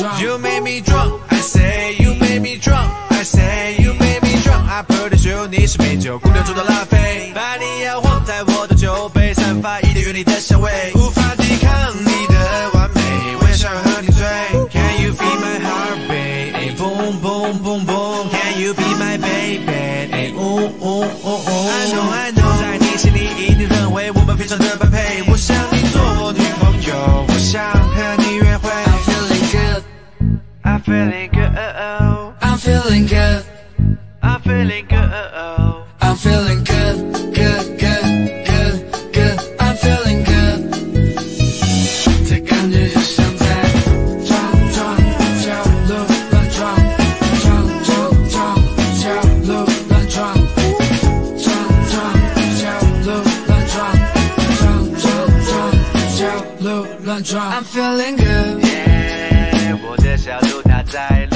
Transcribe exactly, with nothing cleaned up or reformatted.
You made me drunk, I say you made me drunk, I say you made me drunk. I pretty sure你是美酒姑娘中的拉菲，把你摇晃在我的酒杯，散发一点原力的香味，无法抵抗你的完美，我也想和你醉。Can you feel my heartbeat? 哎 boom boom boom boom. Can you be my baby? 哎呜呜呜呜。I know I know， 在你心里一定认为我们非常的般配，我想你做我女朋友，我想和你约会。I'm feeling good, I'm feeling good, I'm feeling good, I'm feeling good, good, good, good, good, I'm feeling good. 这感觉就像在撞撞角落乱撞，撞撞撞角落乱撞，撞撞角落乱撞，撞撞撞角落乱撞。I'm feeling good, yeah, 我的小鹿它在。